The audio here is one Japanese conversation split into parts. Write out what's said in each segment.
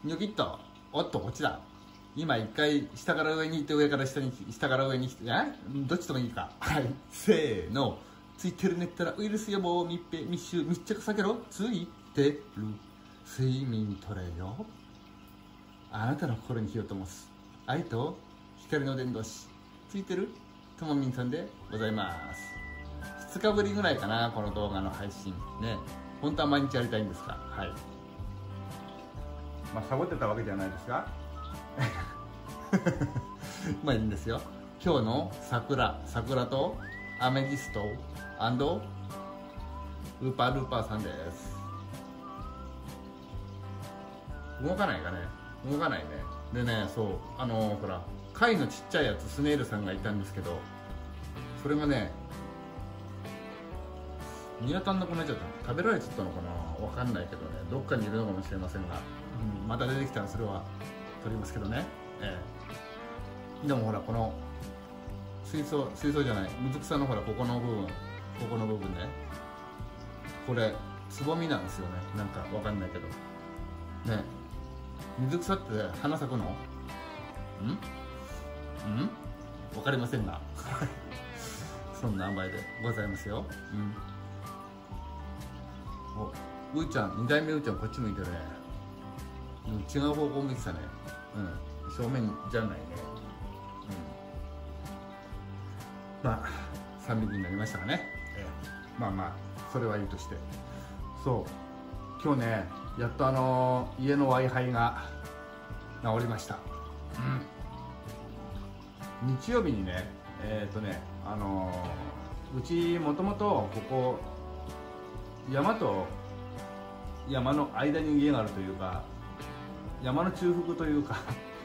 ニョキッと、おっとこっちだ。今一回下から上に行って上から下に下から上に来て、どっちともいいか。はい、せーの。ついてるねったらウイルス予防密閉密集密着避けろ。ついてる。睡眠取れよ。あなたの心に火を灯す愛と光の伝道師、ついてるともみんさんでございます。2日ぶりぐらいかな、この動画の配信ね。本当は毎日やりたいんですが、はい、まあサボってたわけじゃないですがまあいいんですよ。今日の桜とアメジストウーパールーパーさんです。動かないかね、動かないね。でね、そうほら貝のちっちゃいやつスネイルさんがいたんですけど、それがね見当たんなくなっちゃった。食べられちゃったのかな、わかんないけどね、どっかにいるのかもしれませんが、また出てきたらそれは取りますけどね。でもほらこの水槽じゃない、水草のほらここの部分ね、これつぼみなんですよね。なんかわかんないけどね。水草って花咲くの？わかりませんがそんな塩梅でございますよ。お、うーちゃん、2代目うーちゃんこっち向いてるね。違う方向向いてたね。正面じゃないね。まあ3匹になりましたかね。まあまあそれはいいとして、そう今日ねやっと家の Wi-Fi が治りました。日曜日にねうちもともとここ山と山の間に家があるというか、山の中腹というか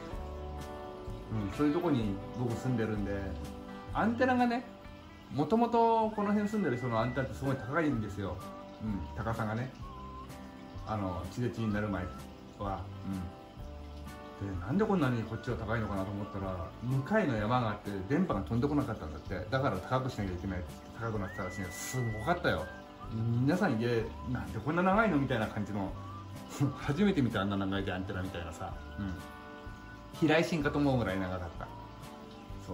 そういうとこに僕住んでるんで、アンテナがね、もともとこの辺住んでる人のアンテナってすごい高いんですよ。高さがね、地デジになる前は。でなんでこんなにこっちは高いのかなと思ったら、向かいの山があって電波が飛んでこなかったんだって。だから高くしなきゃいけないって高くなってたらしいんです。すごかったよ。皆さん家なんでこんな長いのみたいな感じの初めて見たあんな長いアンテナみたいなさ、避雷針かと思うぐらい長かった。そう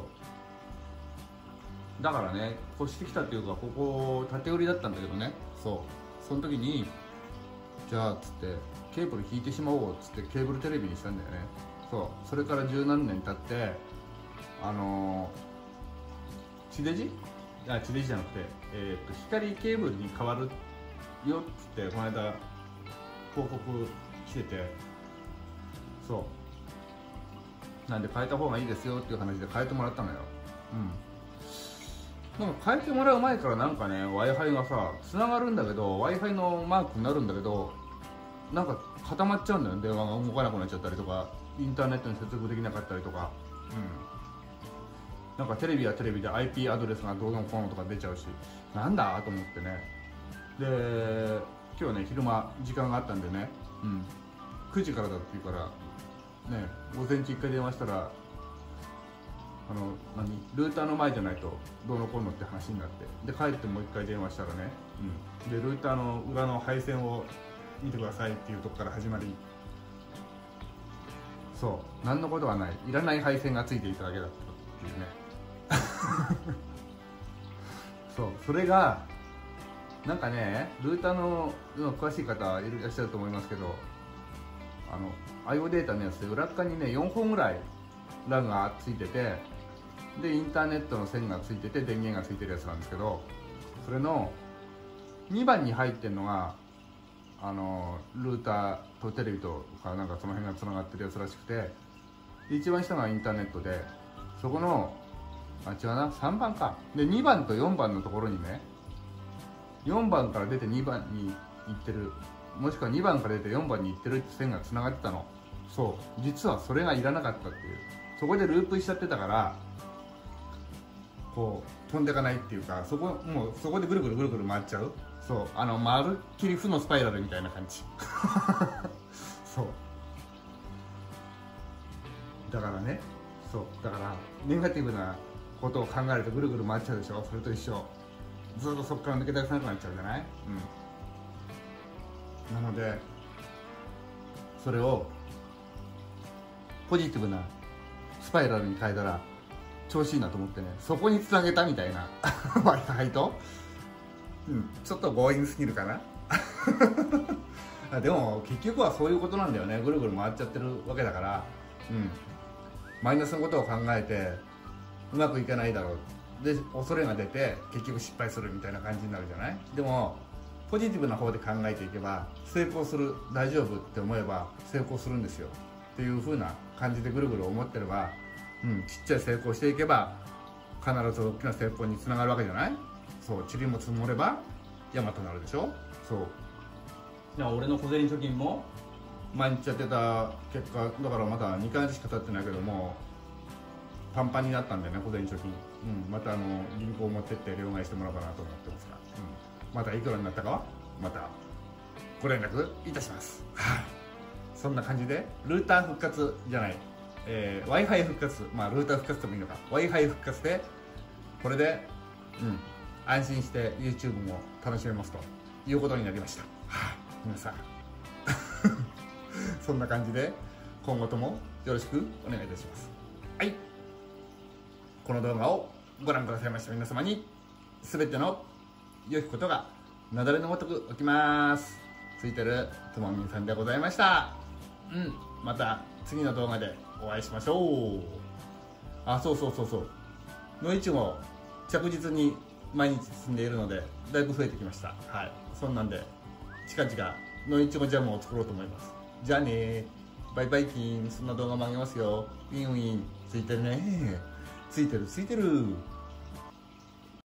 だからね、越してきたっていうか、ここ縦売りだったんだけどね。その時にじゃあっつってケーブル引いてしまおうっつってケーブルテレビにしたんだよね。それから十何年経って地デジじゃなくて光ケーブルに変わるよっつってこの間広告来てて、なんで変えた方がいいですよっていう話で変えてもらったのよ。なんか変えてもらう前からなんかね Wi-Fi がさ繋がるんだけど、 Wi-Fi のマークになるんだけど、なんか固まっちゃうんだよ。電話が動かなくなっちゃったりとか、インターネットに接続できなかったりとか、なんかテレビはテレビで IP アドレスがどうのこうのとか出ちゃうし、なんだと思ってね。で今日ね昼間時間があったんでね、9時からだっていうからね、午前中1回電話したらルーターの前じゃないとどうのこうのって話になって、で帰ってもう1回電話したらね、でルーターの裏の配線を見てくださいっていうとこから始まり、何のことはない、いらない配線がついていただけだったっていうねそれがなんかね、ルーターの詳しい方いらっしゃると思いますけど、IO データのやつで裏側にね4本ぐらいラグがついてて、でインターネットの線がついてて電源がついてるやつなんですけど、それの2番に入ってるのがルーターとテレビとかなんかその辺がつながってるやつらしくて、で一番下がインターネットで、そこの違うな、3番かで2番と4番のところにね、4番から出て2番に行ってる、もしくは2番から出て4番に行ってるって線がつながってたの。実はそれがいらなかったっていう、そこでループしちゃってたからこう飛んでいかないっていうか、そこでぐるぐる回っちゃう。まるっきり負のスパイラルみたいな感じだからね、だからネガティブなことを考えるとぐるぐる回っちゃうでしょ。それと一緒、ずっとそこから抜け出せなくなっちゃうじゃない。なのでそれをポジティブなスパイラルに変えたら調子いいなと思ってね、そこにつなげたみたいなWi-Fi と、ちょっと強引すぎるかなでも結局はそういうことなんだよね。ぐるぐる回っちゃってるわけだから、マイナスのことを考えてうまくいかないだろうで恐れが出て結局失敗するみたいな感じになるじゃない。でもポジティブな方で考えていけば成功する、大丈夫って思えば成功するんですよっていう風な感じでぐるぐる思ってれば、ちっちゃい成功していけば必ず大きな成功につながるわけじゃない。そう、塵も積もれば山となるでしょ。そうだから俺の小銭貯金も毎日やってた結果だからまだ2ヶ月しか経ってないけどもパンパンになったんでね、小銭貯金。また銀行持ってって両替してもらおうかなと思ってますが、またいくらになったかはまたご連絡いたします。そんな感じでルーター復活じゃない、Wi-Fi 復活、ルーター復活でもいいのか、 Wi-Fi 復活でこれで、安心して YouTube も楽しめますということになりました。皆さんそんな感じで今後ともよろしくお願いいたします。はい、この動画をご覧くださいました皆様に全ての良きことが雪崩のごとく起きます。ついてるともみんさんでございました。また次の動画でお会いしましょう。そう野いちご着実に毎日進んでいるのでだいぶ増えてきました。そんなんで近々野いちごジャムを作ろうと思います。じゃあね、バイバイキン。そんな動画もあげますよ。ウィンウィンついてるね。ついてる。